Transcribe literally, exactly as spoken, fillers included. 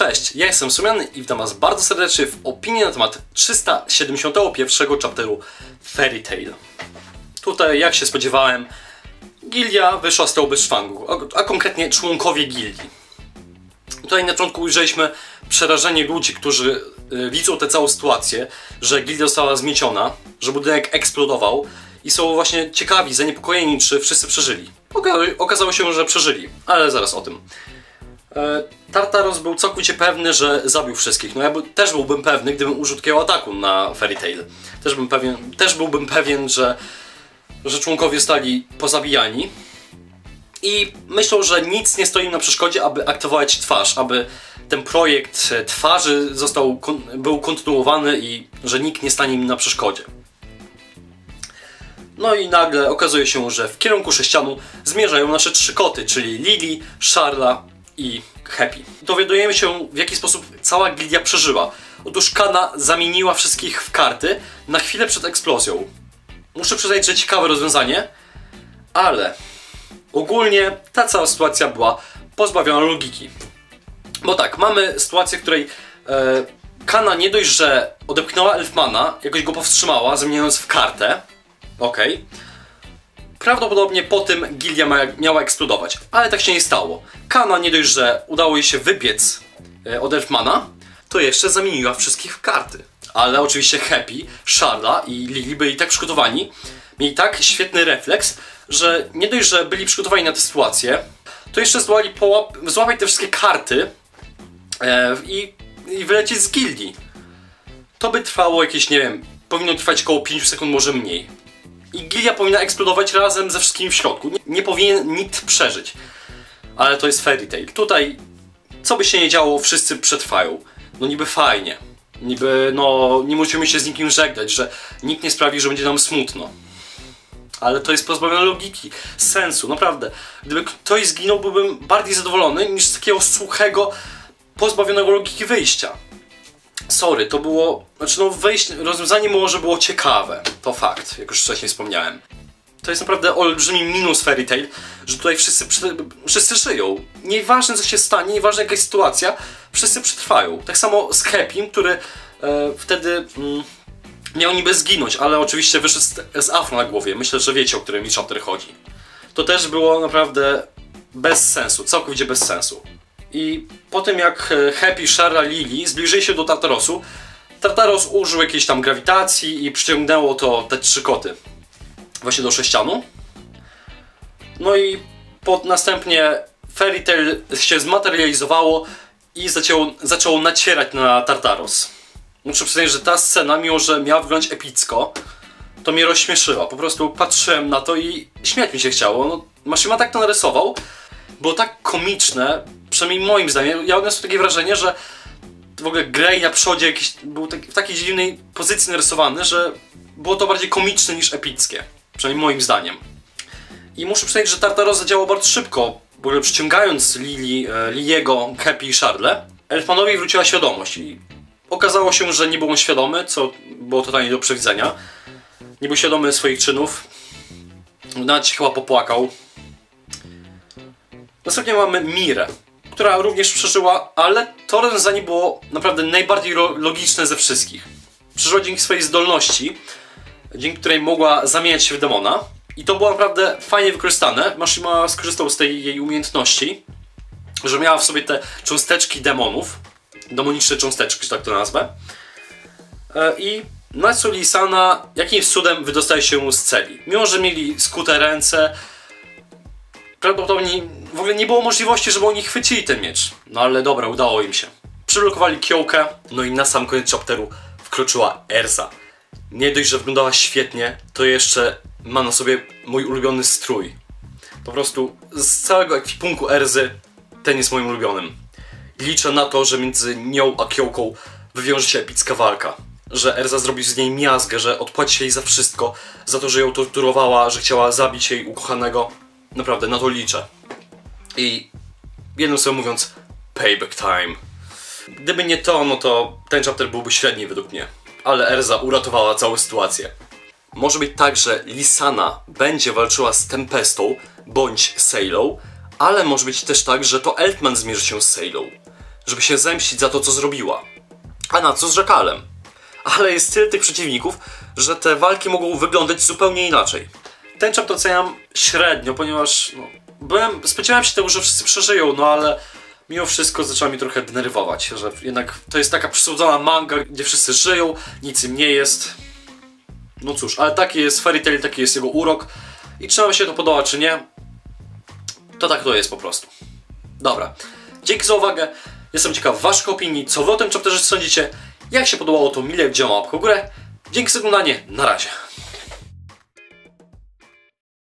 Cześć, ja jestem Sumiany i witam was bardzo serdecznie w opinii na temat trzysta siedemdziesiątego pierwszego chapteru Fairy Tail. Tutaj, jak się spodziewałem, gildia wyszła z tyłu bez szwangu, a konkretnie członkowie gildii. Tutaj na początku ujrzeliśmy przerażenie ludzi, którzy widzą tę całą sytuację, że gildia została zmieciona, że budynek eksplodował i są właśnie ciekawi, zaniepokojeni, czy wszyscy przeżyli. Okazało się, że przeżyli, ale zaraz o tym. Tartaros był całkowicie pewny, że zabił wszystkich. No ja by, też byłbym pewny, gdybym użył takiego ataku na Fairy Tail. Też, bym pewien, też byłbym pewien, że, że członkowie zostali pozabijani. I myślą, że nic nie stoi na przeszkodzie, aby aktywować twarz, aby ten projekt twarzy został, był kontynuowany i że nikt nie stanie im na przeszkodzie. No i nagle okazuje się, że w kierunku sześcianu zmierzają nasze trzy koty, czyli Lily, Sharla i Happy. Dowiadujemy się, w jaki sposób cała gildia przeżyła. Otóż Kana zamieniła wszystkich w karty na chwilę przed eksplozją. Muszę przyznać, że ciekawe rozwiązanie, ale ogólnie ta cała sytuacja była pozbawiona logiki. Bo tak, mamy sytuację, w której e, Kana nie dość, że odepchnęła Elfmana, jakoś go powstrzymała, zamieniając w kartę. Okej. Okay. Prawdopodobnie po tym gildia miała eksplodować, ale tak się nie stało. Kana nie dość, że udało jej się wybiec od Elfmana, to jeszcze zamieniła wszystkich w karty. Ale oczywiście Happy, Sharla i Lily byli tak przygotowani, mieli tak świetny refleks, że nie dość, że byli przygotowani na tę sytuację, to jeszcze zdołali złapać te wszystkie karty e, i, i wylecieć z gildii. To by trwało jakieś, nie wiem, powinno trwać około pięć sekund, może mniej. I gildia powinna eksplodować razem ze wszystkimi w środku. Nie, nie powinien nikt przeżyć. Ale to jest Fairy Tail. Tutaj, co by się nie działo, wszyscy przetrwają. No niby fajnie. Niby, no, nie musimy się z nikim żegnać, że nikt nie sprawi, że będzie nam smutno. Ale to jest pozbawione logiki, sensu, naprawdę. Gdyby ktoś zginął, byłbym bardziej zadowolony niż z takiego suchego, pozbawionego logiki wyjścia. Sorry, to było... Znaczy no wejście, rozwiązanie może było ciekawe. To fakt, jak już wcześniej wspomniałem. To jest naprawdę olbrzymi minus Fairy Tail, że tutaj wszyscy, wszyscy żyją. Nieważne co się stanie, nieważne jaka jest sytuacja, wszyscy przetrwają. Tak samo z Happym, który e, wtedy mm, miał niby zginąć, ale oczywiście wyszedł z, z afro na głowie. Myślę, że wiecie, o który mi chapter chodzi. To też było naprawdę bez sensu, całkowicie bez sensu. I po tym jak Happy, Sharla, Lily zbliżyli się do Tartarosu, Tartaros użył jakiejś tam grawitacji i przyciągnęło to te trzy koty właśnie do sześcianu. No i pod, następnie Fairy Tail się zmaterializowało i zaczęło, zaczęło nacierać na Tartaros. Muszę przyznać, że ta scena, mimo że miała wyglądać epicko, to mnie rozśmieszyła. Po prostu patrzyłem na to i śmiać mi się chciało. No, Mashima tak to narysował, było tak komiczne, przynajmniej moim zdaniem. Ja odniosłem takie wrażenie, że w ogóle Grey na przodzie jakiś, był tak, w takiej dziwnej pozycji narysowany, że było to bardziej komiczne niż epickie. Przynajmniej moim zdaniem. I muszę przyznać, że Tartaros zadziałał bardzo szybko, w ogóle przyciągając Lily, e, Liliego, Happy i Sharlę. Elfmanowi wróciła świadomość i okazało się, że nie był on świadomy, co było totalnie do przewidzenia. Nie był świadomy swoich czynów. Nawet się chyba popłakał. Następnie mamy Mirę, która również przeżyła, ale to rozwiązanie było naprawdę najbardziej logiczne ze wszystkich. Przeżyła dzięki swojej zdolności, dzięki której mogła zamieniać się w demona. I to było naprawdę fajnie wykorzystane. Mashima skorzystał z tej jej umiejętności, że miała w sobie te cząsteczki demonów, demoniczne cząsteczki, że tak to nazwę. I Natsu i Sana jakimś cudem wydostaje się z celi. Mimo że mieli skute ręce, prawdopodobnie w ogóle nie było możliwości, żeby oni chwycili ten miecz. No ale dobra, udało im się. Przyblokowali Kyokę, no i na sam koniec chapteru wkroczyła Erza. Nie dość, że wyglądała świetnie, to jeszcze ma na sobie mój ulubiony strój. Po prostu z całego ekwipunku Erzy ten jest moim ulubionym. Liczę na to, że między nią a Kyoką wywiąże się epicka walka. Że Erza zrobi z niej miazgę, że odpłaci jej za wszystko, za to, że ją torturowała, że chciała zabić jej ukochanego. Naprawdę, na to liczę. I jednym słowem mówiąc, payback time. Gdyby nie to, no to ten chapter byłby średni według mnie. Ale Erza uratowała całą sytuację. Może być tak, że Lisana będzie walczyła z Tempestą bądź Sailą, ale może być też tak, że to Elfman zmierzy się z Sailą. żeby się zemścić za to, co zrobiła. A na co z Jackalem? Ale jest tyle tych przeciwników, że te walki mogą wyglądać zupełnie inaczej. Ten chapter oceniam średnio, ponieważ no, byłem, spodziewałem się tego, że wszyscy przeżyją, no ale mimo wszystko zaczęła mi trochę denerwować, że jednak to jest taka przesłodzona manga, gdzie wszyscy żyją, nic im nie jest. No cóż, ale taki jest Fairy Tail, taki jest jego urok i czy nam się to podoba, czy nie, to tak to jest po prostu. Dobra, dzięki za uwagę, jestem ciekaw waszych opinii, co wy o tym chapterze sądzicie, jak się podobało to mile, gdzie mam łapkę w górę. Dzięki za oglądanie, na razie.